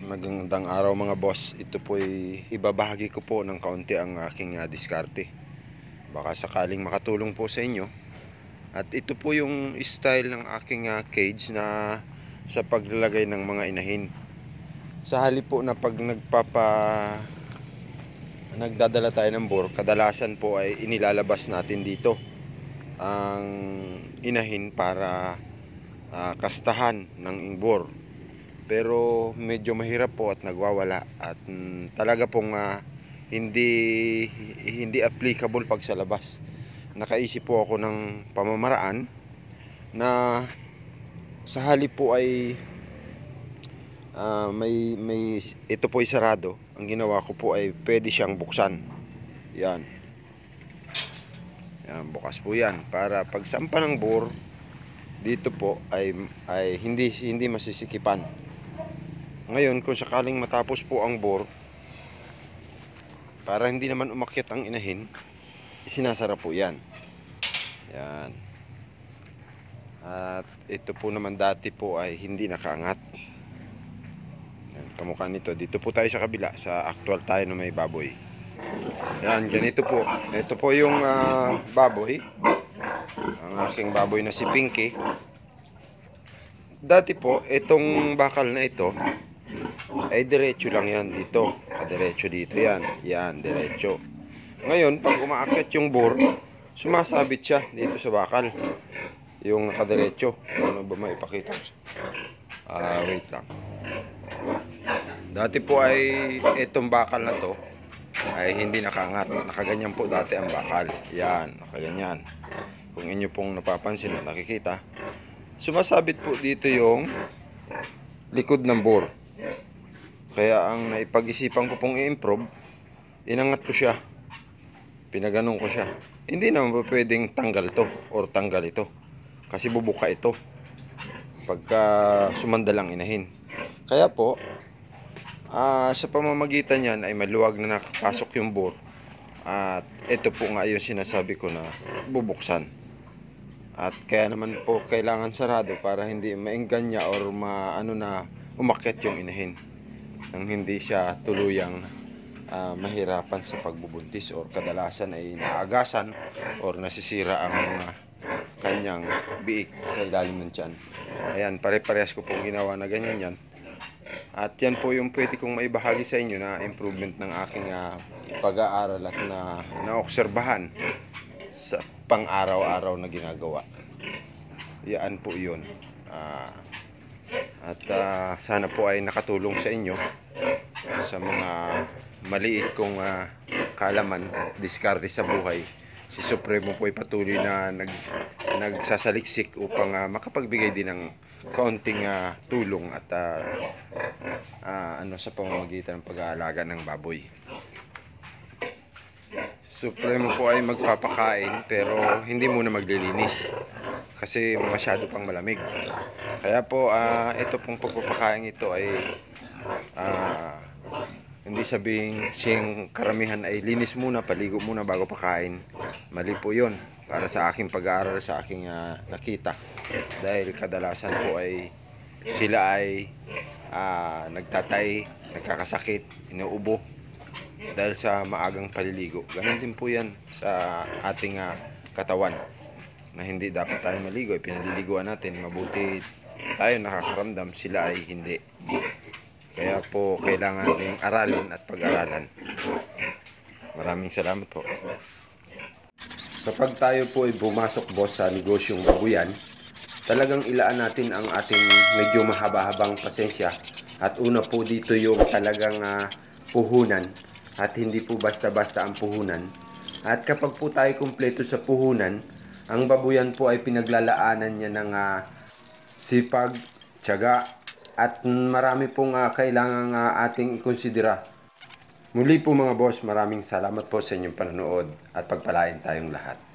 Magandang araw mga boss. Ito po ay ibabahagi ko po ng kaunti ang aking diskarte. Baka sakaling makatulong po sa inyo. At ito po yung style ng aking cage na sa paglalagay ng mga inahin. Sa halip po na pag nagdadala tayo ng bore, kadalasan po ay inilalabas natin dito ang inahin para kastahan ng bore. Pero medyo mahirap po at nagwawala at talaga pong hindi applicable pag sa labas. Nakaisip po ako ng pamamaraan na sa halip po ay ito po ay sarado. Ang ginawa ko po ay pwede siyang buksan. Yan. Yan, bukas po yan para pag sampa ng bore dito po ay hindi masisikipan. Ngayon, kung sakaling matapos po ang bore, para hindi naman umakyat ang inahin, isinasara po yan. Yan. At ito po naman dati po ay hindi nakaangat. Yan, kamukha nito. Dito po tayo sa kabila, sa actual tayo na may baboy. Yan, ganito po. Ito po yung baboy. Ang aking baboy na si Pinky. Dati po, itong bakal na ito, ay diretso lang yan dito. Diretso dito yan. Yan, diretso. Ngayon, pag umaakyat yung bore, sumasabit siya dito sa bakal. Yung nakadiretso. Ano ba maipakita ko? Wait lang. Dati po ay itong bakal na to ay hindi nakaangat. Nakaganyan po dati ang bakal. Yan, nakaganyan. Kung inyo pong napapansin at nakikita, sumasabit po dito yung likod ng bore. Kaya ang naipag-isipan ko pong i-improve, inangat ko siya. Pinaganon ko siya. Hindi naman po pwedeng tanggal to or tanggal ito. Kasi bubuka ito pagka sumanda lang inahin. Kaya po, sa pamamagitan yan ay maluwag na nakapasok yung bore. At ito po nga yung sinasabi ko na bubuksan. At kaya naman po kailangan sarado para hindi maenganya or umakyat yung inahin. Nang hindi siya tuluyang mahirapan sa pagbubuntis or kadalasan ay naagasan or nasisira ang kanyang biik sa ilalim ng tiyan. Ayan, pare-parehas ko pong ginawa na ganyan yan. At yan po yung pwede kong maibahagi sa inyo na improvement ng aking pag-aaral at naobserbahan sa pang-araw-araw na ginagawa. Yan po yun. At sana po ay nakatulong sa inyo sa mga maliit kong kalaman at diskarte sa buhay. Si Supremo po ay patuloy na nagsasaliksik upang makapagbigay din ng kaunting tulong at sa pamamagitan ng pag-aalaga ng baboy. Supremo po ay magpapakain pero hindi muna maglilinis kasi masyado pang malamig. Kaya po ito pong pagpapakain ito ay hindi sabing siyang karamihan ay linis muna, paligo muna bago pakain. Mali po yun para sa aking pag-aaral, sa aking nakita. Dahil kadalasan po ay sila ay nagtatay, nagkakasakit, inuubo dahil sa maagang paliligo. Ganon din po yan sa ating katawan na hindi dapat tayo maligo, pinaliliguan natin. Mabuti tayo nakakaramdam, sila ay hindi. Kaya po kailangan yung aralin at pag-aralan. Maraming salamat po. Kapag tayo po ay bumasok boss sa negosyong babuyan, talagang ilaan natin ang ating medyo mahaba-habang pasensya. At una po dito yung talagang puhunan. At hindi po basta-basta ang puhunan. At kapag po tayo kumpleto sa puhunan, ang babuyan po ay pinaglalaanan niya ng sipag, tiyaga, at marami pong kailangang ating ikonsidera. Muli po mga boss, maraming salamat po sa inyong panonood at pagpalain tayong lahat.